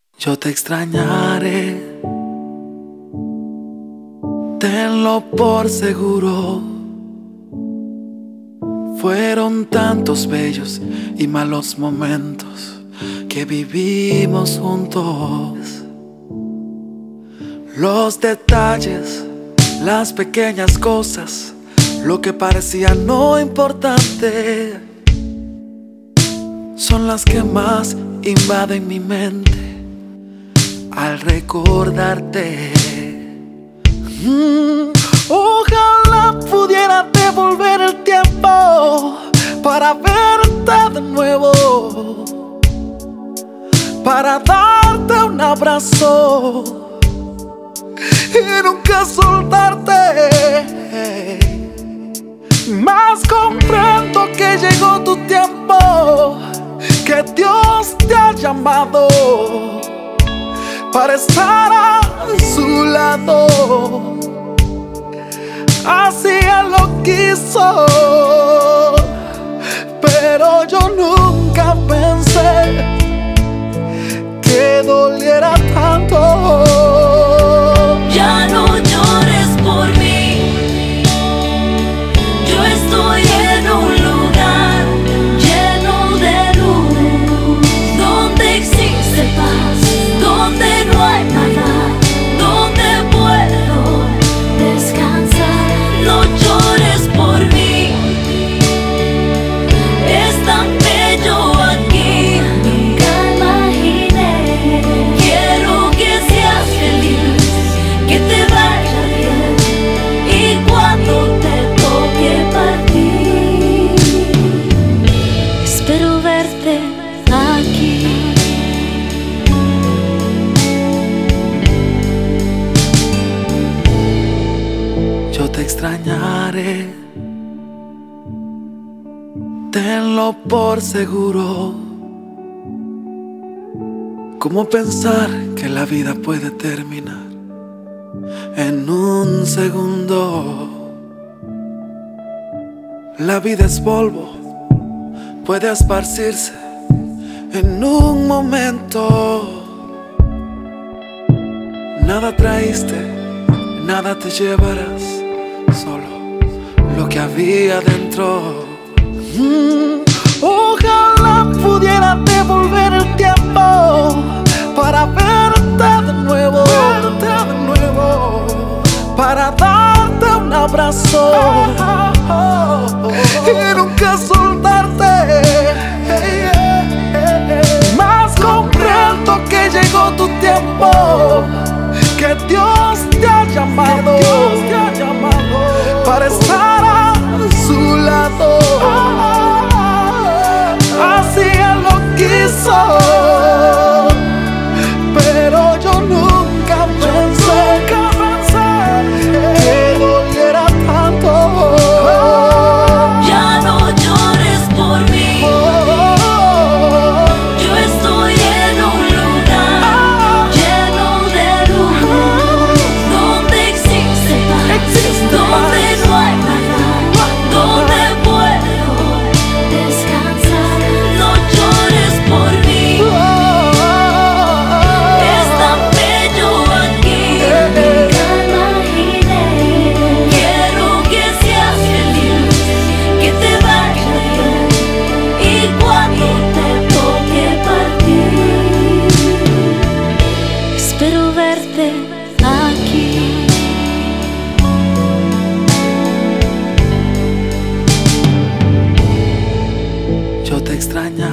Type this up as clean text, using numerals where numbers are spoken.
Yo te extrañaré, tenlo por seguro. Fueron tantos bellos y malos momentos que vivimos juntos. Los detalles, las pequeñas cosas, lo que parecía no importante, son las que más invaden mi mente al recordarte. Ojalá pudiera devolver el tiempo para verte de nuevo, para darte un abrazo y nunca soltarte. Mas comprendo que llegó tu tiempo, que Dios te ha llamado para estar a su lado. Así Él lo quiso, pero yo nunca pensé que doliera tanto. Ya no llores por mí, yo estoy en un lugar lleno de luz, donde existe paz, donde no hay maldad, donde puedo descansar. No llores por mí, es tan bello aquí, nunca imaginé. Quiero que seas feliz, que te vaya bien, y cuando te toque partir, espero verte aquí. Yo te extrañaré, tenlo por seguro. ¿Cómo pensar que la vida puede terminar en un segundo? La vida es polvo, puede esparcirse en un momento. Nada traíste, nada te llevarás, solo lo que había dentro. Ojalá pudiera devolver el tiempo para verte de nuevo, para darte un abrazo y nunca soltarte. Mas comprendo que llegó tu tiempo, que Dios te ha llamado para estar a su lado. Así Él lo quiso, pero yo nunca pensé que doliera tanto. Ya no llores por mí, yo estoy en un lugar lleno de luz, donde existe paz, donde no hay maldad, donde puedo descansar. No llores por mí, es tan bello aquí, nunca imaginé. Quiero que seas feliz, que te vaya bien, y cuando te toque partir, espero verte aquí. Yo te extrañaré,